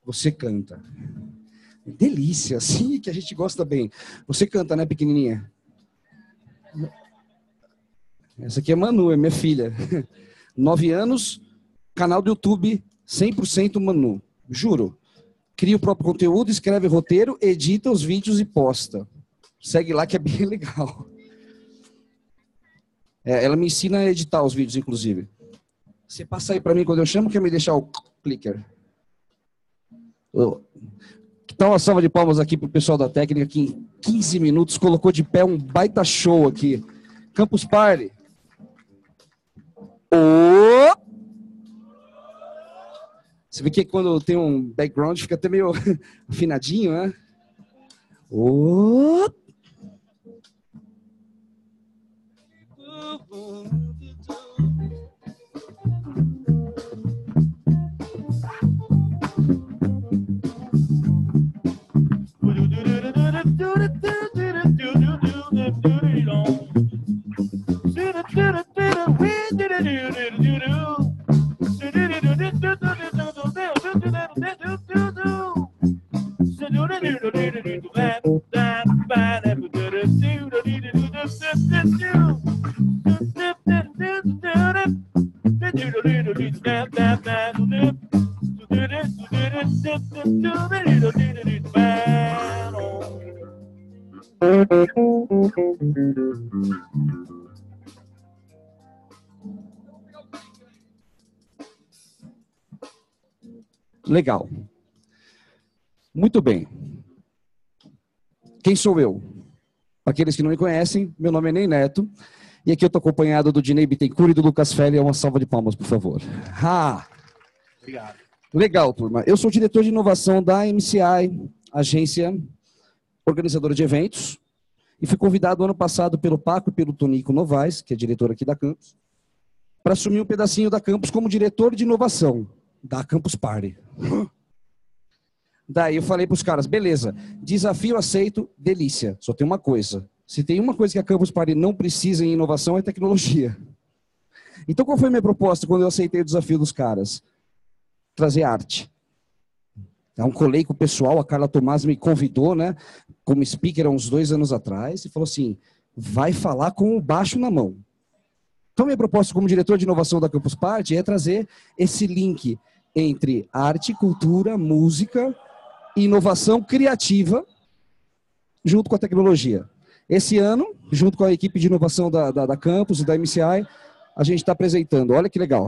Você canta. Delícia, assim que a gente gosta bem. Você canta, né, pequenininha? Essa aqui é Manu, é minha filha. 9 anos, canal do YouTube 100% Manu. Juro. Cria o próprio conteúdo, escreve roteiro, edita os vídeos e posta. Segue lá que é bem legal. Ela me ensina a editar os vídeos, inclusive. Você passa aí para mim quando eu chamo, quer me deixar o clicker. Que tal uma salva de palmas aqui pro pessoal da técnica que em 15 minutos colocou de pé um baita show aqui. Campus Party. Você vê que quando tem um background fica até meio afinadinho, né? Legal. Muito bem. Quem sou eu? Para aqueles que não me conhecem, meu nome é Ney Neto. E aqui eu estou acompanhado do Dinei Bittencourt e do Lucas Felli. Uma salva de palmas, por favor. Obrigado. Legal, turma. Eu sou diretor de inovação da MCI, agência organizadora de eventos. E fui convidado ano passado pelo Paco e pelo Tonico Novaes, que é diretor aqui da Campus, para assumir um pedacinho da Campus como diretor de inovação da Campus Party. Daí eu falei para os caras, beleza, desafio aceito, delícia. Só tem uma coisa. Se tem uma coisa que a Campus Party não precisa em inovação é tecnologia. Então qual foi a minha proposta quando eu aceitei o desafio dos caras? Trazer arte. Então colei com o pessoal, a Carla Tomás me convidou, né, como speaker há uns 2 anos atrás, e falou assim, vai falar com o baixo na mão. Então minha proposta como diretor de inovação da Campus Party é trazer esse link entre arte, cultura, música e inovação criativa junto com a tecnologia. Esse ano, junto com a equipe de inovação da Campus e da MCI, a gente está apresentando, olha que legal.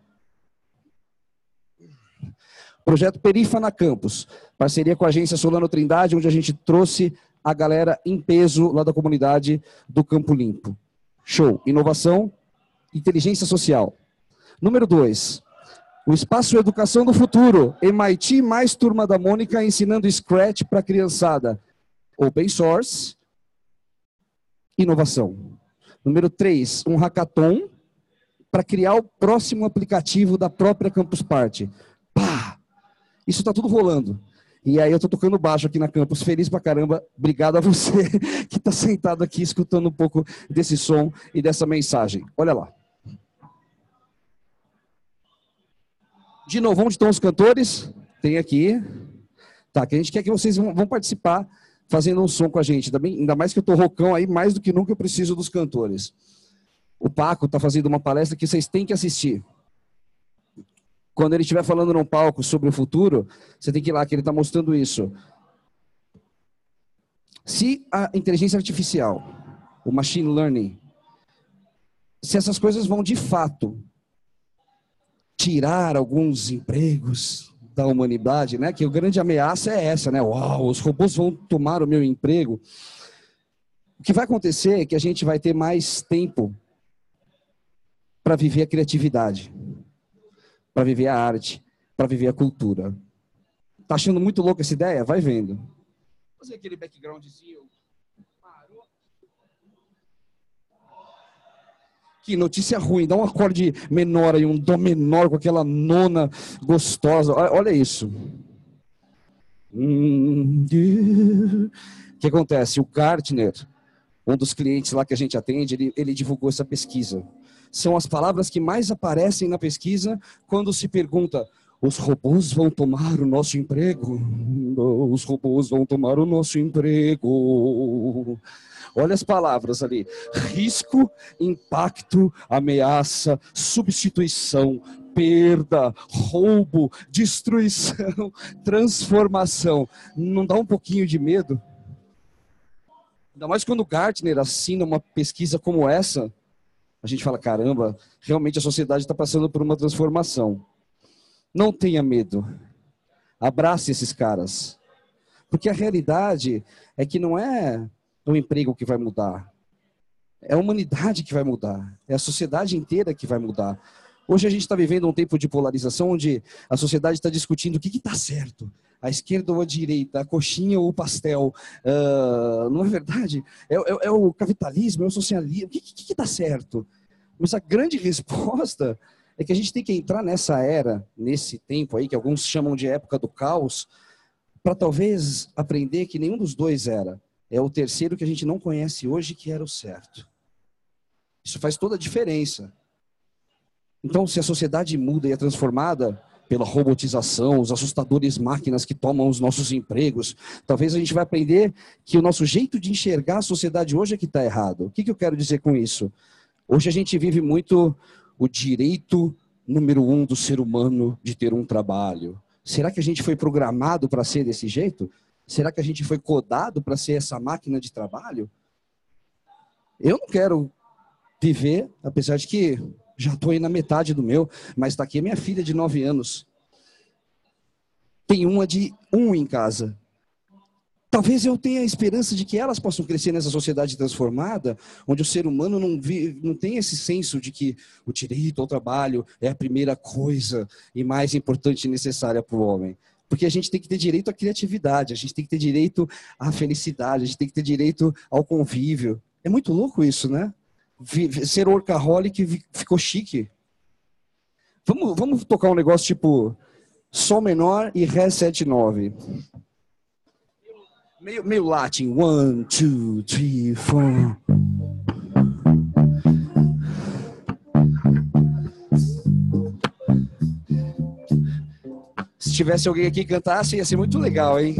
Projeto Perifa na Campus, parceria com a agência Solano Trindade, onde a gente trouxe a galera em peso lá da comunidade do Campo Limpo. Show. Inovação, inteligência social. Número 2. O Espaço Educação do Futuro, MIT mais Turma da Mônica ensinando Scratch para a criançada. Open Source, inovação. Número 3, um hackathon para criar o próximo aplicativo da própria Campus Party. Pá! Isso está tudo rolando. E aí eu estou tocando baixo aqui na Campus, feliz pra caramba. Obrigado a você que está sentado aqui escutando um pouco desse som e dessa mensagem. Olha lá. De novo, onde estão os cantores? Tem aqui. Tá, que a gente quer que vocês vão participar fazendo um som com a gente. Ainda mais que eu estou rocão aí, mais do que nunca eu preciso dos cantores. O Paco está fazendo uma palestra que vocês têm que assistir. Quando ele estiver falando num palco sobre o futuro, você tem que ir lá, que ele está mostrando isso. Se a inteligência artificial, o machine learning, se essas coisas vão de fato tirar alguns empregos da humanidade, né? Que a grande ameaça é essa, né? Uau, os robôs vão tomar o meu emprego. O que vai acontecer é que a gente vai ter mais tempo para viver a criatividade, para viver a arte, para viver a cultura. Tá achando muito louca essa ideia? Vai vendo. Vou fazer aquele backgroundzinho. Parou. Que notícia ruim. Dá um acorde menor aí, um dó menor com aquela nona gostosa. Olha isso. O que acontece? O Gartner, um dos clientes lá que a gente atende, ele divulgou essa pesquisa. São as palavras que mais aparecem na pesquisa quando se pergunta Os robôs vão tomar o nosso emprego. Os robôs vão tomar o nosso emprego. Olha as palavras ali. Risco, impacto, ameaça, substituição, perda, roubo, destruição, transformação. Não dá um pouquinho de medo? Ainda mais quando o Gartner assina uma pesquisa como essa, a gente fala, caramba, realmente a sociedade está passando por uma transformação. Não tenha medo. Abrace esses caras. Porque a realidade é que não é o emprego que vai mudar. É a humanidade que vai mudar. É a sociedade inteira que vai mudar. Hoje a gente está vivendo um tempo de polarização onde a sociedade está discutindo o que está certo. A esquerda ou a direita, a coxinha ou o pastel. Não é verdade? É o capitalismo, é o socialismo. O que está certo? Mas a grande resposta é que a gente tem que entrar nessa era, nesse tempo aí, que alguns chamam de época do caos, para talvez aprender que nenhum dos dois era. É o terceiro que a gente não conhece hoje que era o certo. Isso faz toda a diferença. Então, se a sociedade muda e é transformada pela robotização, os assustadores máquinas que tomam os nossos empregos, talvez a gente vai aprender que o nosso jeito de enxergar a sociedade hoje é que está errado. O que eu quero dizer com isso? Hoje a gente vive muito o direito número 1 do ser humano de ter um trabalho. Será que a gente foi programado para ser desse jeito? Será que a gente foi codado para ser essa máquina de trabalho? Eu não quero viver, apesar de que já estou aí na metade do meu, mas está aqui a minha filha de 9 anos. Tem uma de 1 em casa. Talvez eu tenha a esperança de que elas possam crescer nessa sociedade transformada, onde o ser humano não tem esse senso de que o direito ao trabalho é a primeira coisa e mais importante e necessária para o homem. Porque a gente tem que ter direito à criatividade, a gente tem que ter direito à felicidade, a gente tem que ter direito ao convívio. É muito louco isso, né? Ser workaholic ficou chique. Vamos tocar um negócio tipo Sol menor e Ré 7/9. Meio latim. 1, 2, 3, 4. Se tivesse alguém aqui que cantasse, ia ser muito legal, hein?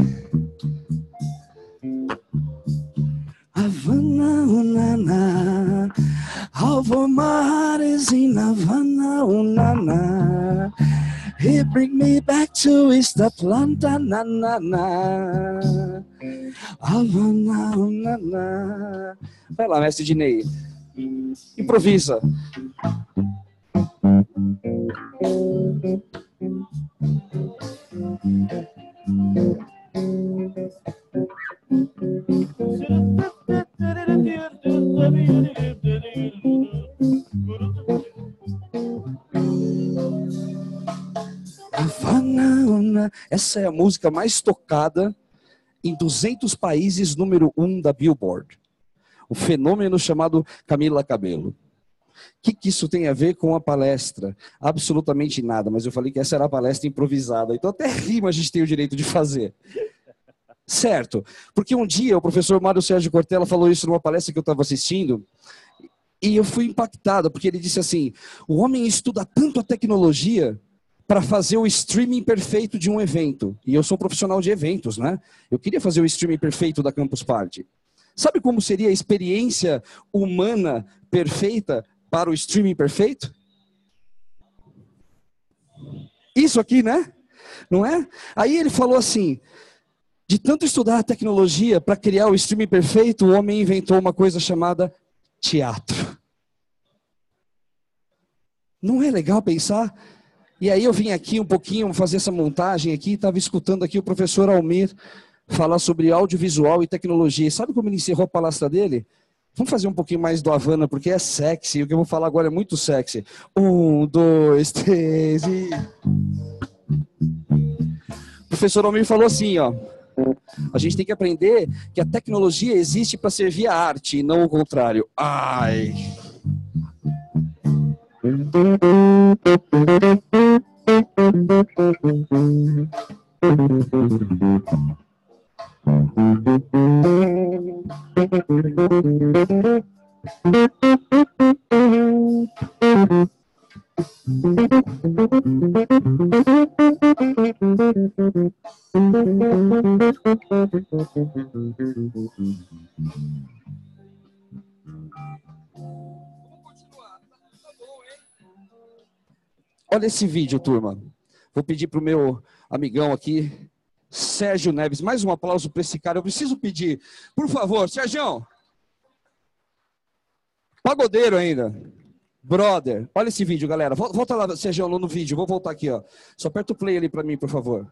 Havana, unana, Alvo mares in Havana, unana. He bring me back to East Atlanta, na na na. Havana, unana. Vai lá, mestre Dinei. Improvisa. Essa é a música mais tocada em 200 países, número 1 da Billboard. O fenômeno chamado Camila Cabello. O que isso tem a ver com a palestra? Absolutamente nada, mas eu falei que essa era a palestra improvisada, então até rima a gente tem o direito de fazer. Certo, porque um dia o professor Mário Sérgio Cortella falou isso numa palestra que eu estava assistindo, e eu fui impactado, porque ele disse assim, o homem estuda tanto a tecnologia para fazer o streaming perfeito de um evento. E eu sou profissional de eventos, né? Eu queria fazer o streaming perfeito da Campus Party. Sabe como seria a experiência humana perfeita para o streaming perfeito? Isso aqui, né? Não é? Aí ele falou assim, de tanto estudar a tecnologia para criar o streaming perfeito, o homem inventou uma coisa chamada teatro. Não é legal pensar? E aí eu vim aqui um pouquinho fazer essa montagem aqui, estava escutando aqui o professor Almir falar sobre audiovisual e tecnologia. E sabe como ele encerrou a palestra dele? Vamos fazer um pouquinho mais do Havana, porque é sexy. O que eu vou falar agora é muito sexy. 1, 2, 3 e... O professor Almir falou assim, ó. A gente tem que aprender que a tecnologia existe para servir a arte e não o contrário. Ai... Olha esse vídeo, turma. Vou pedir para o meu amigão aqui, Sérgio Neves, mais um aplauso para esse cara. Eu preciso pedir, por favor, Sérgio. Pagodeiro ainda. Brother, olha esse vídeo, galera. Volta lá, Sérgio, no vídeo. Vou voltar aqui, ó. Só aperta o play ali para mim, por favor.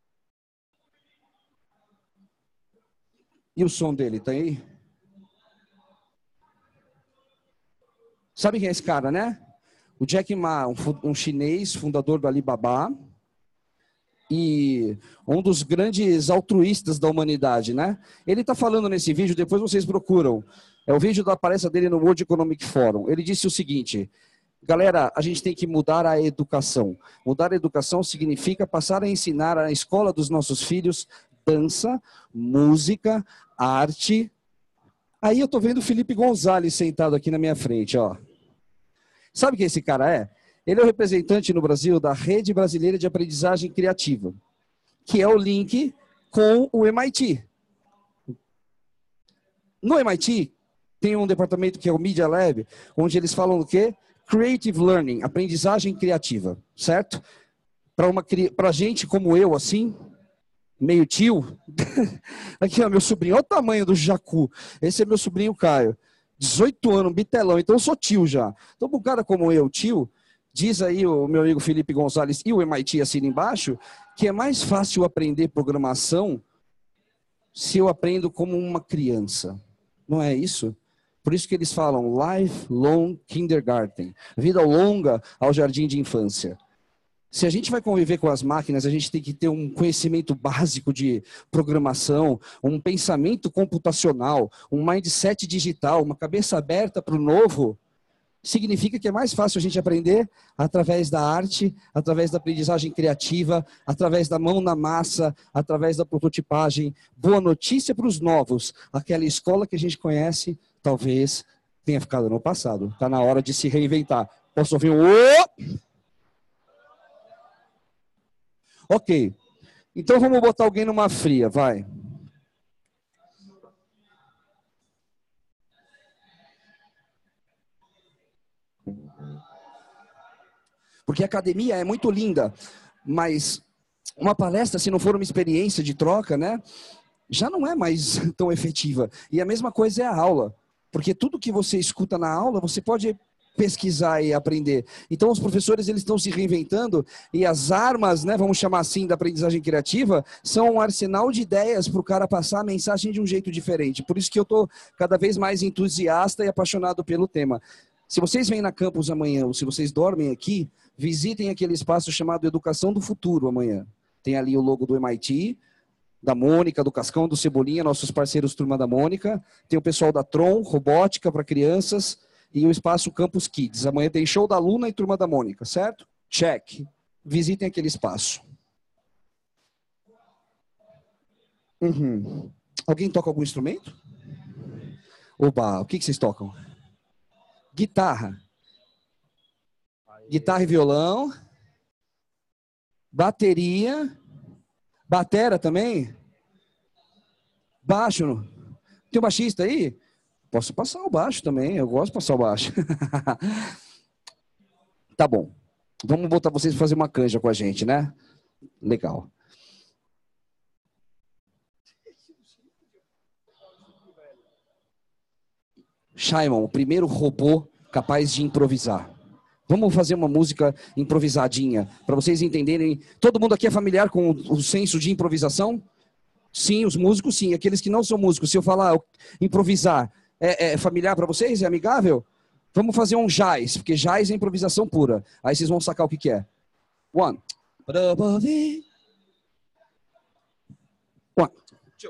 E o som dele, tá aí? Sabe quem é esse cara, né? O Jack Ma, um chinês, fundador do Alibaba. E um dos grandes altruístas da humanidade, né? Ele está falando nesse vídeo, depois vocês procuram. É o vídeo da palestra dele no World Economic Forum. Ele disse o seguinte: galera, a gente tem que mudar a educação. Mudar a educação significa passar a ensinar na escola dos nossos filhos dança, música, arte. Aí eu estou vendo o Felipe Gonzalez sentado aqui na minha frente, ó. Sabe quem esse cara é? Ele é o representante no Brasil da Rede Brasileira de Aprendizagem Criativa, que é o link com o MIT. No MIT, tem um departamento que é o Media Lab, onde eles falam do quê? Creative Learning, aprendizagem criativa, certo? Para gente como eu, assim, meio tio, aqui ó, meu sobrinho, olha o tamanho do Jacu, esse é meu sobrinho Caio, 18 anos, um bitelão, então eu sou tio já. Então, para um cara como eu, tio, diz aí o meu amigo Felipe Gonzalez e o MIT assina embaixo, que é mais fácil aprender programação se eu aprendo como uma criança. Não é isso? Por isso que eles falam lifelong kindergarten, vida longa ao jardim de infância. Se a gente vai conviver com as máquinas, a gente tem que ter um conhecimento básico de programação, um pensamento computacional, um mindset digital, uma cabeça aberta para o novo. Significa que é mais fácil a gente aprender através da arte, através da aprendizagem criativa, através da mão na massa, através da prototipagem. Boa notícia para os novos. Aquela escola que a gente conhece, talvez tenha ficado no passado. Está na hora de se reinventar. Posso ouvir um... Ok. Então vamos botar alguém numa fria, vai. Porque a academia é muito linda, mas uma palestra, se não for uma experiência de troca, né, já não é mais tão efetiva. E a mesma coisa é a aula. Porque tudo que você escuta na aula, você pode pesquisar e aprender. Então os professores eles estão se reinventando e as armas, né, vamos chamar assim, da aprendizagem criativa, são um arsenal de ideias para o cara passar a mensagem de um jeito diferente. Por isso que eu estou cada vez mais entusiasta e apaixonado pelo tema. Se vocês vêm na campus amanhã, ou se vocês dormem aqui, visitem aquele espaço chamado Educação do Futuro amanhã. Tem ali o logo do MIT, da Mônica, do Cascão, do Cebolinha, nossos parceiros Turma da Mônica. Tem o pessoal da Tron, robótica para crianças, e o espaço Campus Kids. Amanhã tem show da Luna e Turma da Mônica, certo? Check. Visitem aquele espaço. Uhum. Alguém toca algum instrumento? Oba, o que vocês tocam? Guitarra. Guitarra e violão. Bateria. Batera também? Baixo. Tem um baixista aí? Posso passar o baixo também, eu gosto de passar o baixo. Tá bom. Vamos botar vocês para fazer uma canja com a gente, né? Legal. Shimon, o primeiro robô capaz de improvisar. Vamos fazer uma música improvisadinha, para vocês entenderem. Todo mundo aqui é familiar com o senso de improvisação? Sim, os músicos sim. Aqueles que não são músicos, se eu falar improvisar, é familiar para vocês? É amigável? Vamos fazer um jazz, porque jazz é improvisação pura. Aí vocês vão sacar o que é. One. One. Two.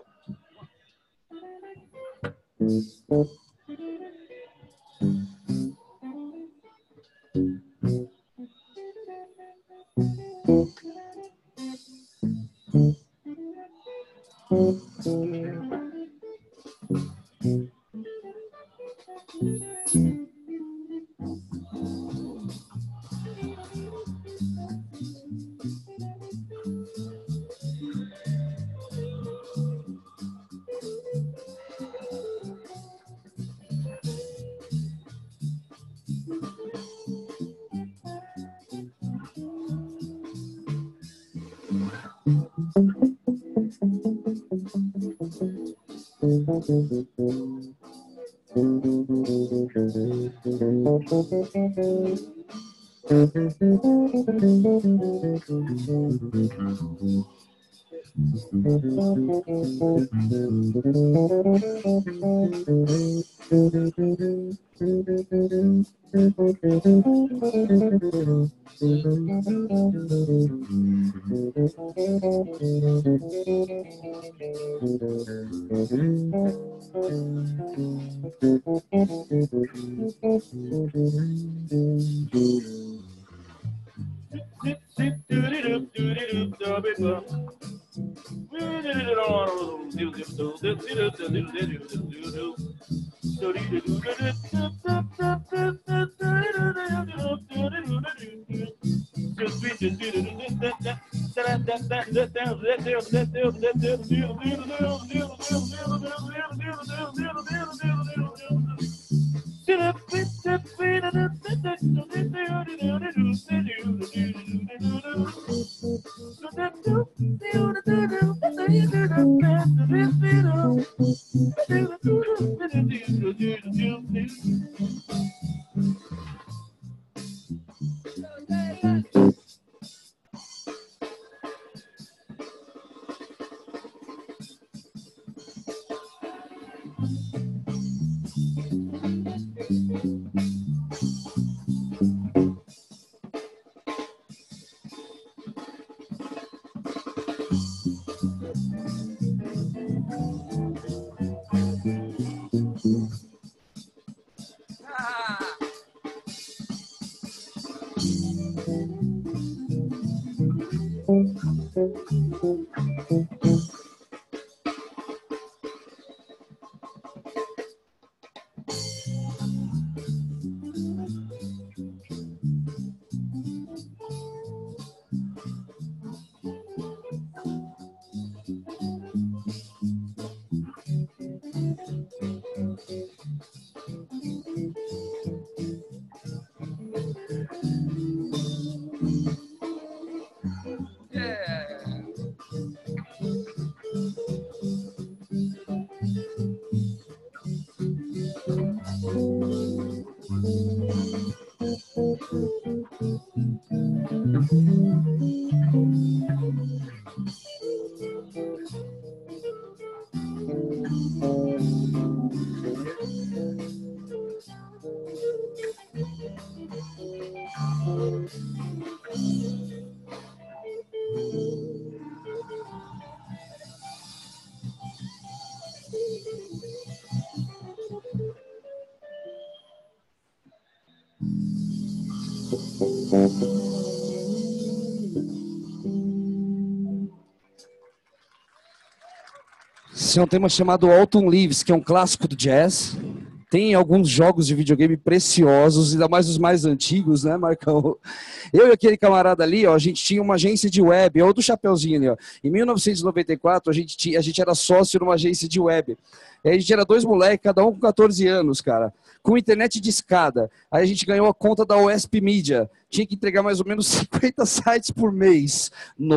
Esse é um tema chamado Autumn Leaves, que é um clássico do jazz. Tem alguns jogos de videogame preciosos, ainda mais os mais antigos, né, Marcão? Eu e aquele camarada ali, ó, a gente tinha uma agência de web, ou do Chapeuzinho ali, ó. Em 1994, a gente era sócio numa agência de web. E a gente era dois moleques, cada um com 14 anos, cara, com internet de escada. Aí a gente ganhou a conta da OSP Media. Tinha que entregar mais ou menos 50 sites por mês,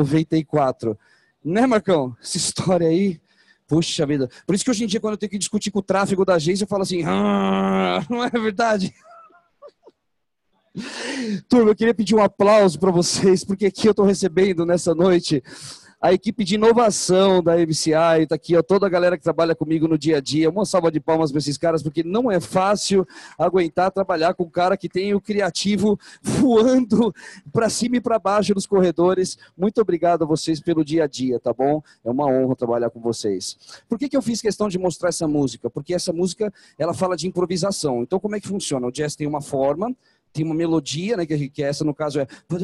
94. Né, Marcão? Essa história aí... Puxa vida. Por isso que hoje em dia, quando eu tenho que discutir com o tráfego da agência, eu falo assim, não é verdade? Turma, eu queria pedir um aplauso para vocês, porque aqui eu estou recebendo nessa noite a equipe de inovação da MCI, está aqui, ó, toda a galera que trabalha comigo no dia a dia. Uma salva de palmas para esses caras, porque não é fácil aguentar trabalhar com um cara que tem o criativo voando para cima e para baixo nos corredores. Muito obrigado a vocês pelo dia a dia, tá bom? É uma honra trabalhar com vocês. Por que eu fiz questão de mostrar essa música? Porque essa música, ela fala de improvisação. Então, como é que funciona? O jazz tem uma forma, tem uma melodia, né, que essa no caso é...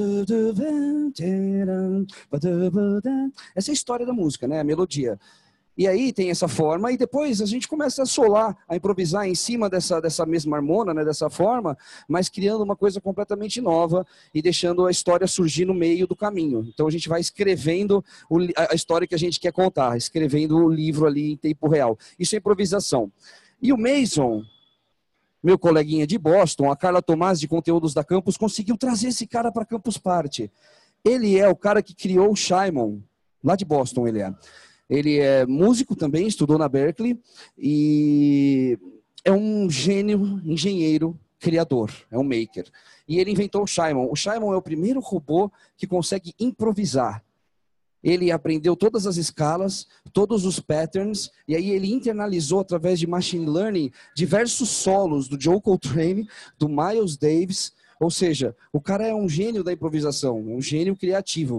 Essa é a história da música, né, a melodia. E aí tem essa forma, e depois a gente começa a solar, a improvisar em cima dessa mesma harmona, né, dessa forma, mas criando uma coisa completamente nova e deixando a história surgir no meio do caminho. Então a gente vai escrevendo a história que a gente quer contar, escrevendo o livro ali em tempo real. Isso é improvisação. E o Mason... meu coleguinha de Boston, a Carla Tomás, de conteúdos da Campus, conseguiu trazer esse cara para Campus Party. Ele é o cara que criou o Shimon, lá de Boston ele é. Ele é músico também, estudou na Berkeley e é um gênio, engenheiro, criador, é um maker. E ele inventou o Shimon. O Shimon é o primeiro robô que consegue improvisar. Ele aprendeu todas as escalas, todos os patterns, e aí ele internalizou através de machine learning diversos solos do Joe Coltrane, do Miles Davis. Ou seja, o cara é um gênio da improvisação, um gênio criativo.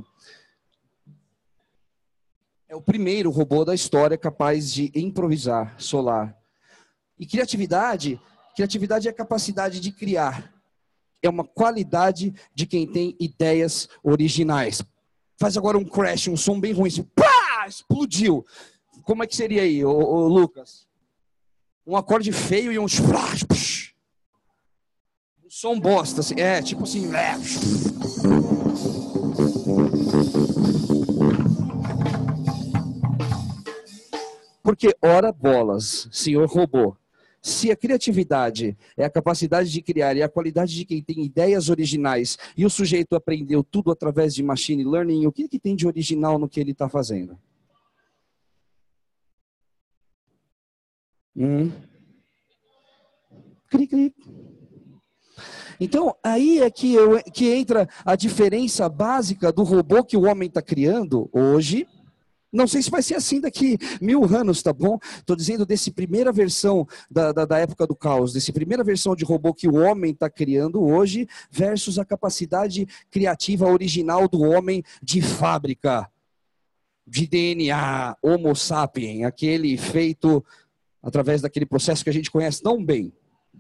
É o primeiro robô da história capaz de improvisar solar. E criatividade é a capacidade de criar. É uma qualidade de quem tem ideias originais. Faz agora um crash, um som bem ruim, assim, pá, explodiu. Como é que seria aí, ô Lucas? Um acorde feio e um som bosta, assim, tipo assim. Porque, ora bolas, senhor robô, se a criatividade é a capacidade de criar e a qualidade de quem tem ideias originais e o sujeito aprendeu tudo através de machine learning, o que tem de original no que ele está fazendo? Cri, cri. Então, aí é que entra a diferença básica do robô que o homem está criando hoje. Não sei se vai ser assim daqui 1000 anos, tá bom? Estou dizendo desse primeira versão da época do caos, desse primeira versão de robô que o homem está criando hoje, versus a capacidade criativa original do homem de fábrica, de DNA, Homo sapiens, aquele feito através daquele processo que a gente conhece tão bem.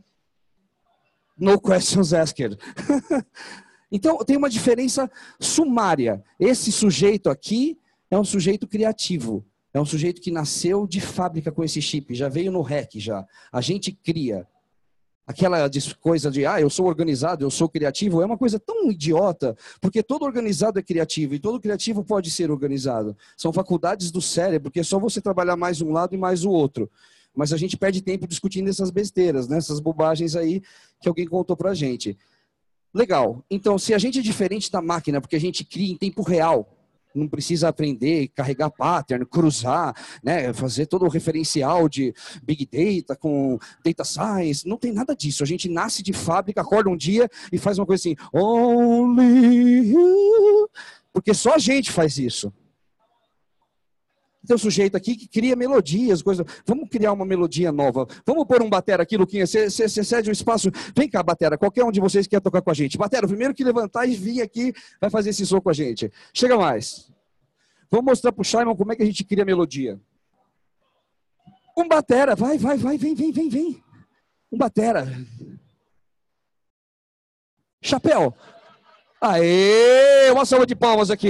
No questions asked. Então, tem uma diferença sumária. Esse sujeito aqui é um sujeito criativo. É um sujeito que nasceu de fábrica com esse chip. Já veio no REC, já. A gente cria. Aquela coisa de, eu sou organizado, eu sou criativo, é uma coisa tão idiota, porque todo organizado é criativo, e todo criativo pode ser organizado. São faculdades do cérebro, que é só você trabalhar mais um lado e mais o outro. Mas a gente perde tempo discutindo essas besteiras, né? Essas bobagens aí que alguém contou pra gente. Legal. Então, se a gente é diferente da máquina, porque a gente cria em tempo real, não precisa aprender, carregar pattern, cruzar, né, fazer todo o referencial de Big Data com Data Science, não tem nada disso. A gente nasce de fábrica, acorda um dia e faz uma coisa assim, only you, porque só a gente faz isso. Tem um sujeito aqui que cria melodias, coisas. Vamos criar uma melodia nova. Vamos pôr um batera aqui, Luquinha. Você cede o espaço. Vem cá, batera. Qualquer um de vocês quer tocar com a gente. Batera, o primeiro que levantar e vir aqui vai fazer esse som com a gente. Chega mais. Vamos mostrar pro Shimon como é que a gente cria melodia. Um batera. Vai, vem. Um batera. Chapéu. Aê! Uma salva de palmas aqui.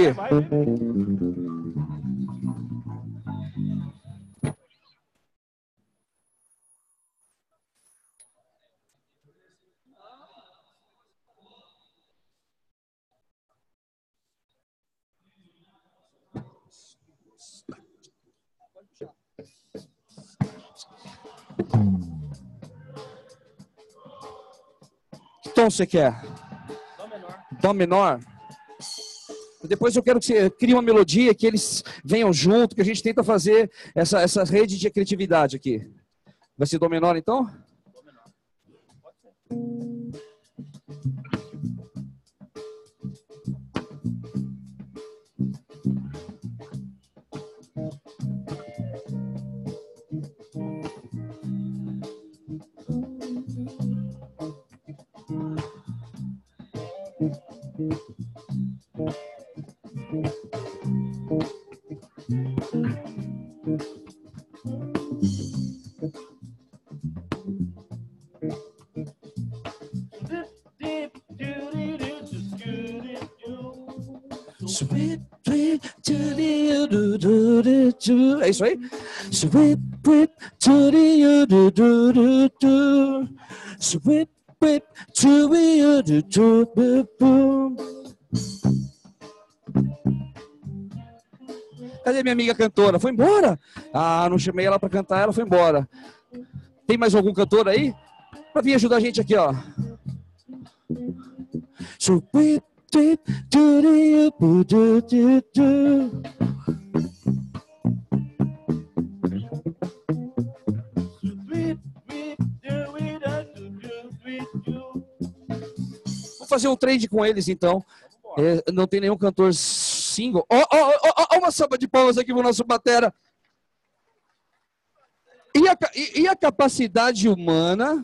Que tom você quer? Dó menor. Dó menor? Depois eu quero que você crie uma melodia, que eles venham junto, que a gente tenta fazer essa rede de criatividade aqui. Vai ser Dó menor, então? Dó menor. Pode ser. É isso aí? Cadê minha amiga cantora? Foi embora? Não chamei ela para cantar, ela foi embora. Tem mais algum cantor aí? Para vir ajudar a gente aqui, ó. fazer um trade com eles, então. Não tem nenhum cantor single. Ó, uma salva de palmas aqui pro nosso batera. E a capacidade humana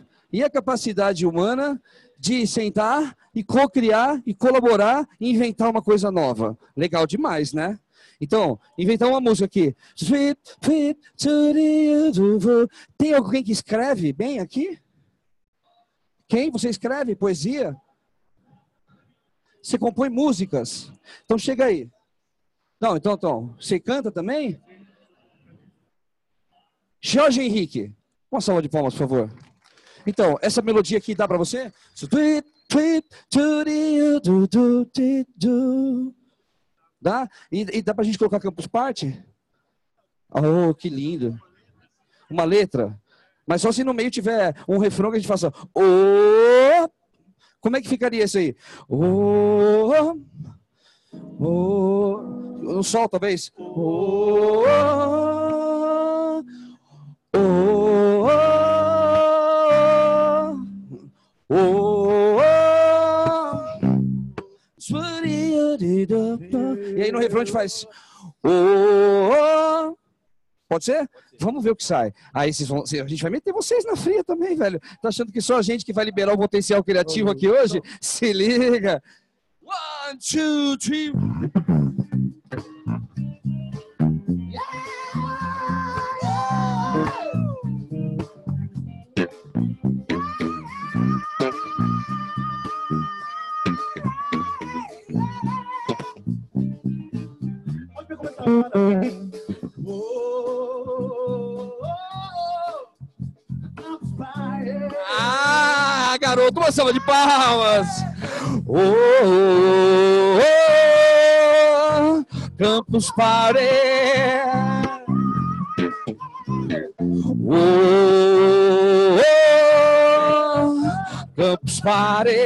de sentar e co-criar e colaborar e inventar uma coisa nova. Legal demais, né? Então, inventar uma música aqui. Tem alguém que escreve bem aqui? Quem? Você escreve poesia? Você compõe músicas? Então chega aí. Não, então. Você canta também? Jorge Henrique. Uma salva de palmas, por favor. Então, essa melodia aqui dá pra você? Dá? E dá pra gente colocar Campus Party? Oh, que lindo. Uma letra. Mas só se no meio tiver um refrão que a gente faça. Oh! Como é que ficaria isso aí? Oh! Oh! No sol, talvez? Oh! Oh! Oh! E aí no refrão a gente faz. Oh! Pode ser? Vamos ver o que sai. Aí a gente vai meter vocês na fria também, velho. Tá achando que só a gente que vai liberar o potencial criativo aqui hoje? Se liga. 1, 2, 3. Ah, garoto, uma salva de palmas. Campus Party. Campus Party.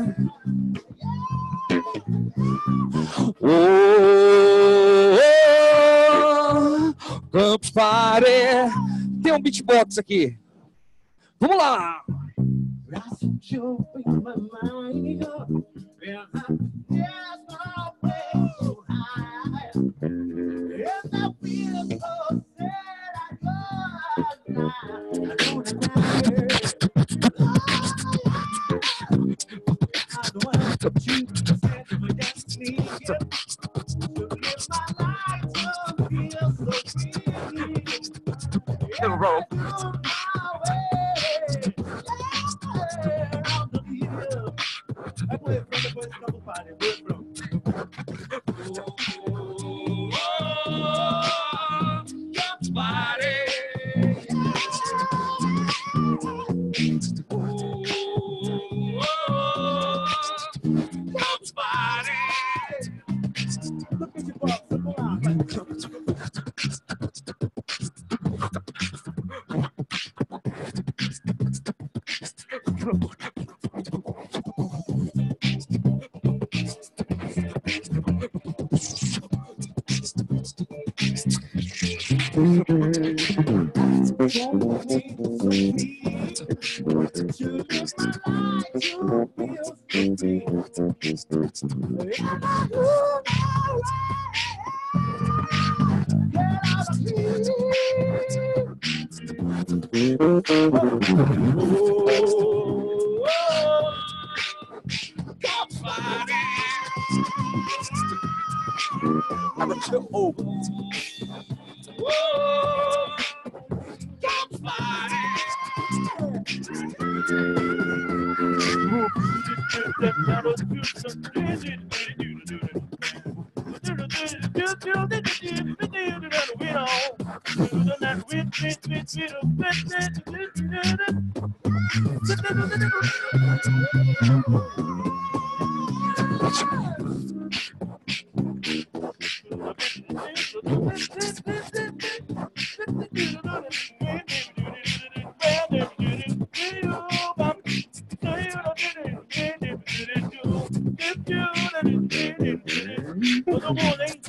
Campus Party. Tem um beatbox aqui. Vamos lá. Todo mundo, hein?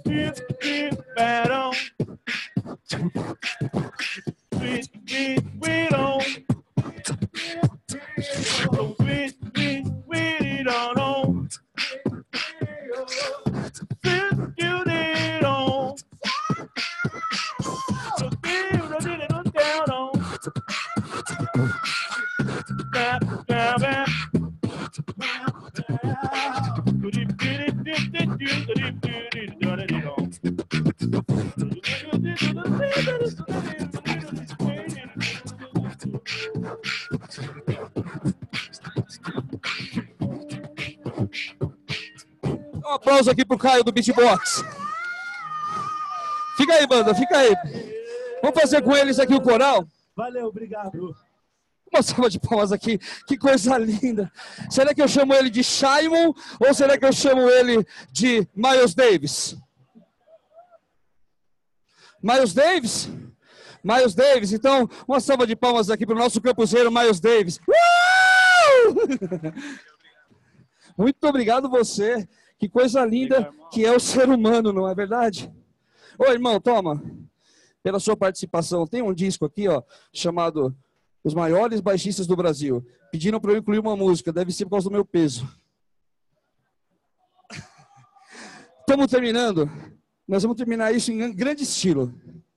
Um aplauso aqui pro Caio do Beatbox. Fica aí, banda, fica aí. Vamos fazer com eles aqui o coral? Valeu, obrigado. Uma salva de palmas aqui. Que coisa linda. Será que eu chamo ele de Shimon ou será que eu chamo ele de Miles Davis? Miles Davis? Miles Davis. Então, uma salva de palmas aqui para o nosso campuseiro Miles Davis. Muito obrigado você. Que coisa linda que é o ser humano, não é verdade? Ô, irmão, toma. Pela sua participação. Tem um disco aqui, ó, chamado Os Maiores Baixistas do Brasil. Pediram para eu incluir uma música. Deve ser por causa do meu peso. Estamos terminando. Nós vamos terminar isso em grande estilo.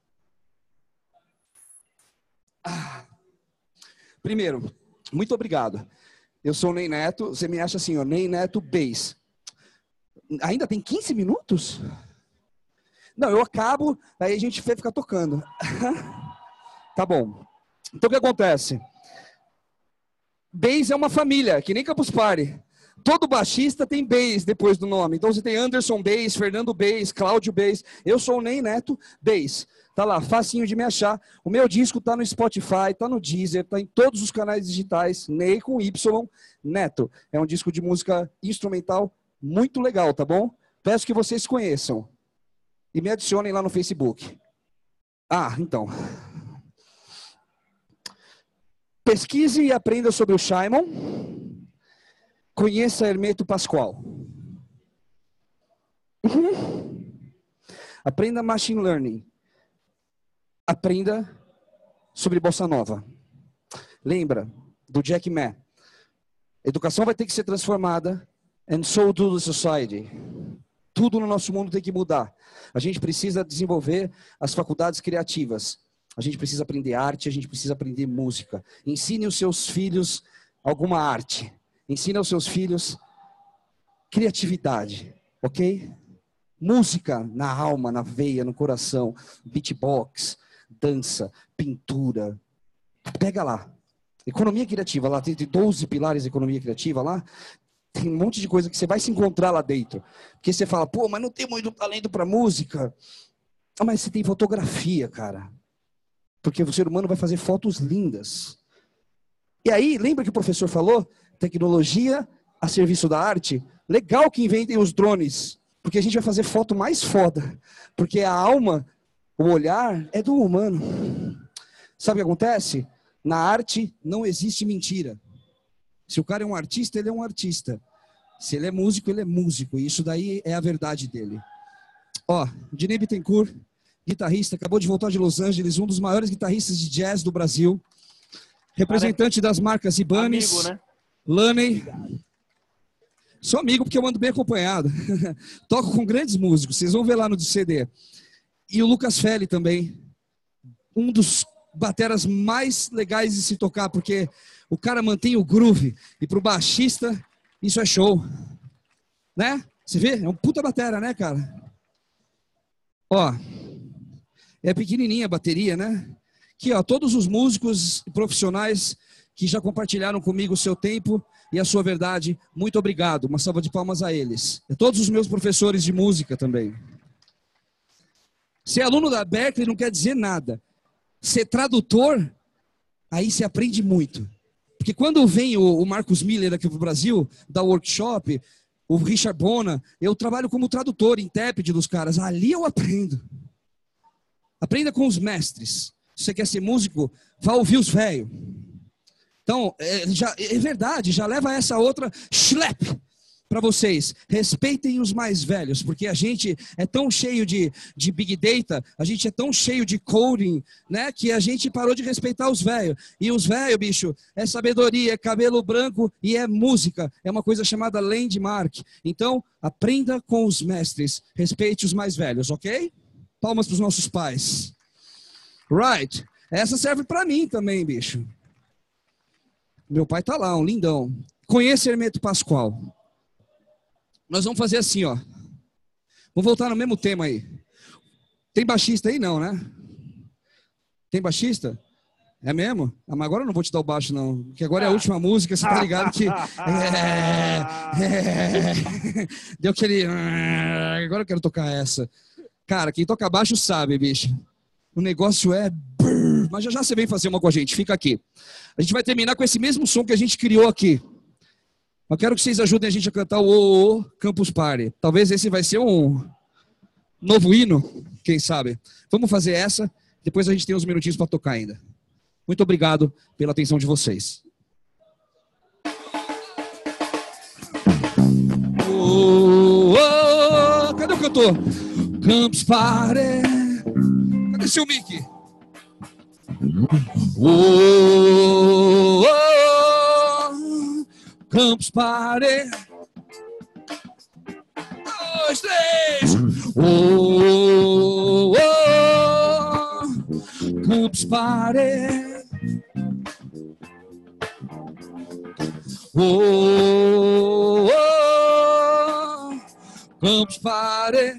Primeiro, muito obrigado. Eu sou o Ney Neto. Você me acha assim, ó, Ney Neto Bass. Ainda tem 15 minutos? Não, eu acabo, aí a gente vai ficar tocando. Tá bom. Então o que acontece? Bass é uma família, que nem Campus Party. Todo baixista tem Bass depois do nome. Então você tem Anderson Bass, Fernando Bass, Cláudio Bass. Eu sou o Ney Neto Bass. Tá lá, facinho de me achar. O meu disco tá no Spotify, tá no Deezer, tá em todos os canais digitais. Ney com Y, Neto. É um disco de música instrumental muito legal, tá bom? Peço que vocês conheçam. E me adicionem lá no Facebook. Ah, então. Pesquise e aprenda sobre o Shimon. Conheça Hermeto Pascoal. Aprenda Machine Learning. Aprenda sobre Bossa Nova. Lembra do Jack Ma. Educação vai ter que ser transformada. And so do the society. Tudo no nosso mundo tem que mudar. A gente precisa desenvolver as faculdades criativas. A gente precisa aprender arte, a gente precisa aprender música. Ensine os seus filhos alguma arte. Ensine aos seus filhos criatividade, ok? Música na alma, na veia, no coração. Beatbox, dança, pintura. Pega lá. Economia criativa, lá tem 12 pilares de economia criativa lá. Tem um monte de coisa que você vai se encontrar lá dentro. Porque você fala, pô, mas não tem muito talento para música. Ah, mas você tem fotografia, cara. Porque o ser humano vai fazer fotos lindas. E aí, lembra que o professor falou? Tecnologia a serviço da arte. Legal que inventem os drones. Porque a gente vai fazer foto mais foda. Porque a alma, o olhar, é do humano. Sabe o que acontece? Na arte não existe mentira. Se o cara é um artista, ele é um artista. Se ele é músico, ele é músico. E isso daí é a verdade dele. Ó, Dinei Bittencourt, guitarrista, acabou de voltar de Los Angeles, um dos maiores guitarristas de jazz do Brasil. Representante das marcas Ibanez, Amigo, né? Laney. Sou amigo porque eu ando bem acompanhado. Toco com grandes músicos, vocês vão ver lá no CD. E o Lucas Felli também. Um dos bateras mais legais de se tocar, porque o cara mantém o groove. E pro baixista, isso é show. Né? Você vê? É um puta batera, né, cara? Ó, é pequenininha a bateria, né? Aqui, ó, todos os músicos profissionais que já compartilharam comigo o seu tempo e a sua verdade, muito obrigado. Uma salva de palmas a eles. E a todos os meus professores de música também. Ser aluno da Berklee não quer dizer nada. Ser tradutor, aí se aprende muito. Porque quando vem o Marcos Miller aqui para o Brasil, da workshop, o Richard Bona, eu trabalho como tradutor, intérprete dos caras. Ali eu aprendo. Aprenda com os mestres. Se você quer ser músico, vá ouvir os velhos. Então, é verdade, já leva essa outra schlep para vocês, respeitem os mais velhos, porque a gente é tão cheio de Big Data, a gente é tão cheio de coding, né, que a gente parou de respeitar os velhos. E os velhos, bicho, é sabedoria, é cabelo branco e é música. É uma coisa chamada landmark. Então, aprenda com os mestres, respeite os mais velhos, ok? Palmas para os nossos pais. Right. Essa serve para mim também, bicho. Meu pai tá lá, um lindão. Conheça Hermeto Pascoal. Nós vamos fazer assim, ó. Vamos voltar no mesmo tema aí. Tem baixista aí? Não, né? Tem baixista? É mesmo? Ah, mas agora eu não vou te dar o baixo, não. Porque agora é a última música, você tá ligado que... Deu aquele... Agora eu quero tocar essa. Cara, quem toca baixo sabe, bicho. O negócio é... Mas já você vem fazer uma com a gente, fica aqui. A gente vai terminar com esse mesmo som que a gente criou aqui. Eu quero que vocês ajudem a gente a cantar o Campus Party. Talvez esse vai ser um novo hino, quem sabe. Vamos fazer essa, depois a gente tem uns minutinhos para tocar ainda. Muito obrigado pela atenção de vocês. Cadê o cantor? Campus Party. Cadê seu Mickey? Campus Party. 2, 3. Campus Party. Campus Party.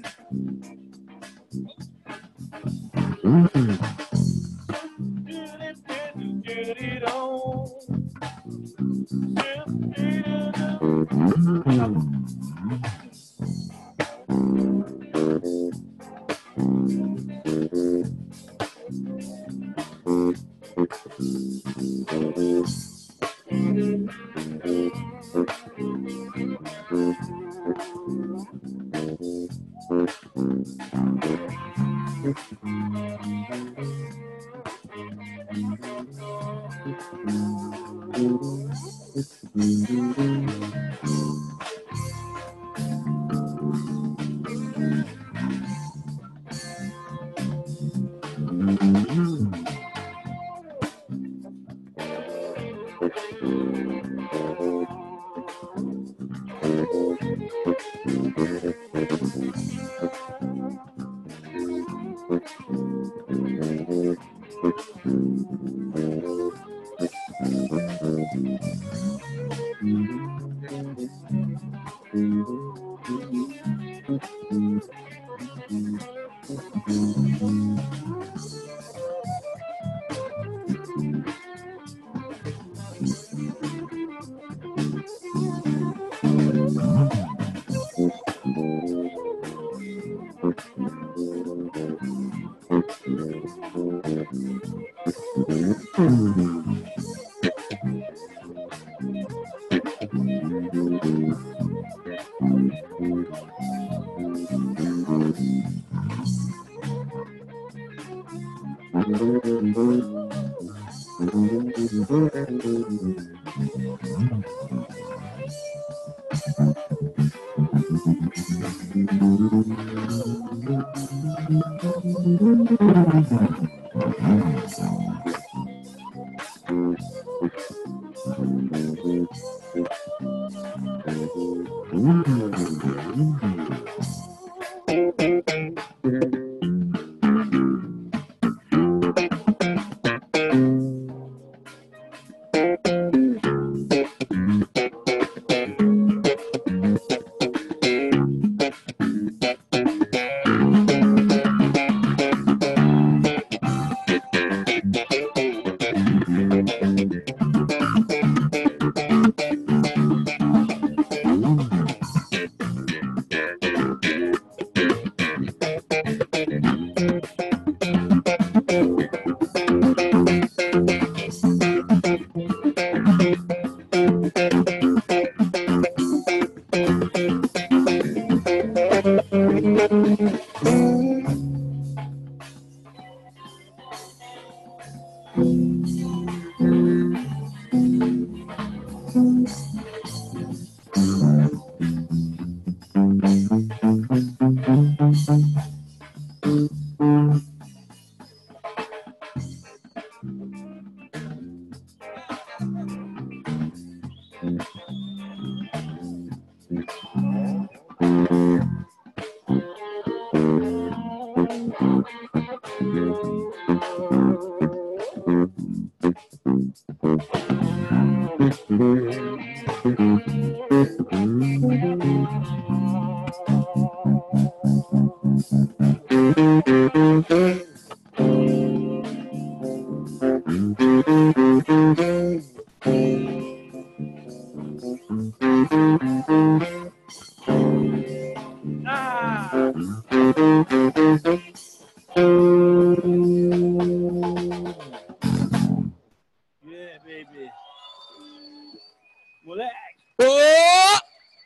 Yeah, baby. Moleque. Ô!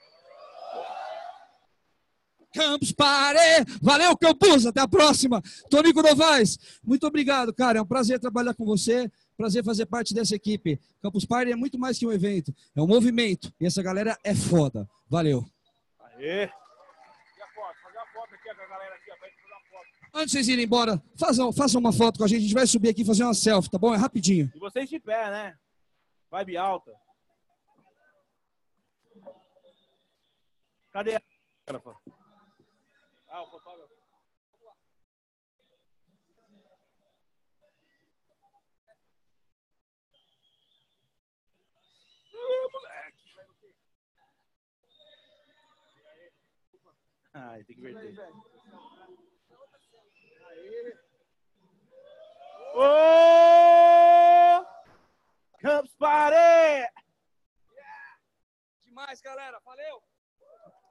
Campus Party! Valeu, Campus! Até a próxima! Tonico Novaes, muito obrigado, cara. É um prazer trabalhar com você, prazer fazer parte dessa equipe. Campus Party é muito mais que um evento, é um movimento. E essa galera é foda. Valeu! Aê! Fazer a foto aqui com a galera aqui, ó. Vai fazer uma foto. Antes de vocês irem embora, façam uma foto com a gente vai subir aqui e fazer uma selfie, tá bom? É rapidinho. E vocês de pé, né? Vibe alta. Cadê a... Ah, o fotógrafo. Ai, tem que verter. Ô! Campus Party! Demais, galera. Valeu!